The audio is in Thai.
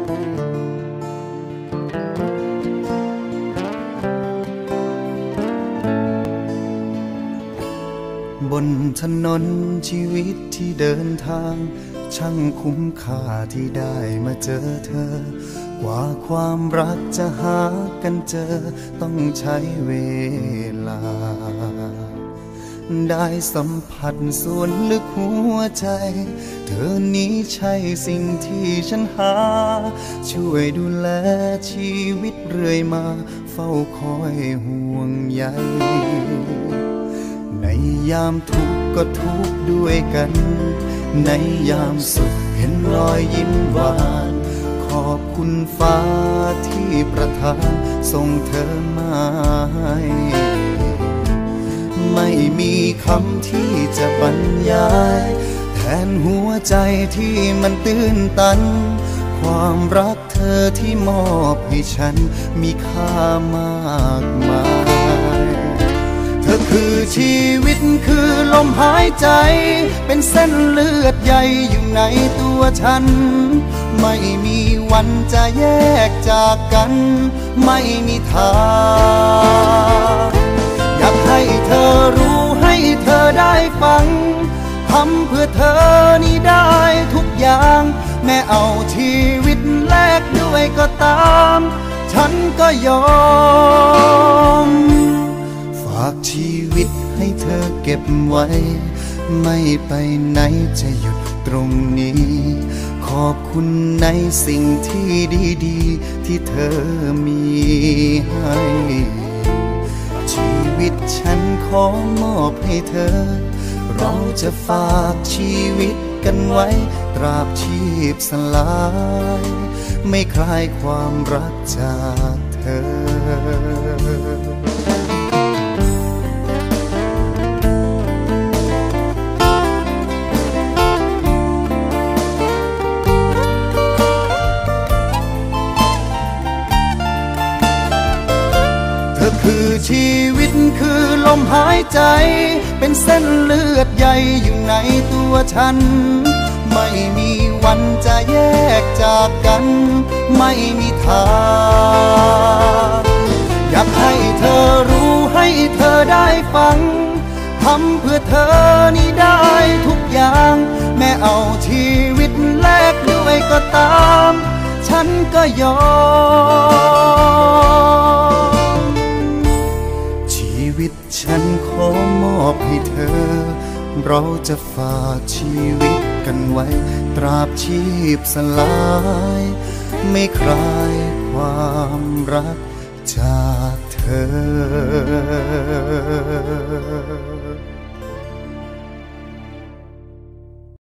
บนถนนชีวิตที่เดินทางช่างคุ้มค่าที่ได้มาเจอเธอกว่าความรักจะหากันเจอต้องใช้เวลาได้สัมผัสส่วนลึกหัวใจเธอนี้ใช่สิ่งที่ฉันหาช่วยดูแลชีวิตเรื่อยมาเฝ้าคอยห่วงใยในยามทุกข์ก็ทุกข์ด้วยกันในยามสุขเห็นรอยยิ้มหวานขอบคุณฟ้าที่ประทานส่งเธอมาให้ไม่มีคำที่จะบรรยายแทนหัวใจที่มันตื้นตันความรักเธอที่มอบให้ฉันมีค่ามากมายเธอคือชีวิตคือลมหายใจเป็นเส้นเลือดใหญ่อยู่ในตัวฉันไม่มีวันจะแยกจากกันไม่มีทางอยากให้เธอรู้ให้เธอได้ฟังทำเพื่อเธอนี่ได้ทุกอย่างแม้เอาชีวิตแลกด้วยก็ตามฉันก็ยอมฝากชีวิตให้เธอเก็บไว้ไม่ไปไหนจะหยุดตรงนี้ขอบคุณในสิ่งที่ดีๆที่เธอมีให้ชีวิตฉันขอมอบให้เธอเราจะฝากชีวิตกันไว้ตราบชีพสลายไม่คลายความรักจากเธอคือชีวิตคือลมหายใจเป็นเส้นเลือดใหญ่อยู่ในตัวฉันไม่มีวันจะแยกจากกันไม่มีทางอยากให้เธอรู้ให้เธอได้ฟังทำเพื่อเธอนี่ได้ทุกอย่างแม้เอาชีวิตแลกด้วยก็ตามฉันก็ยอมชีวิตฉันขอมอบให้เธอเราจะฝากชีวิตกันไว้ตราบชีพสลายไม่คลายความรักจากเธอ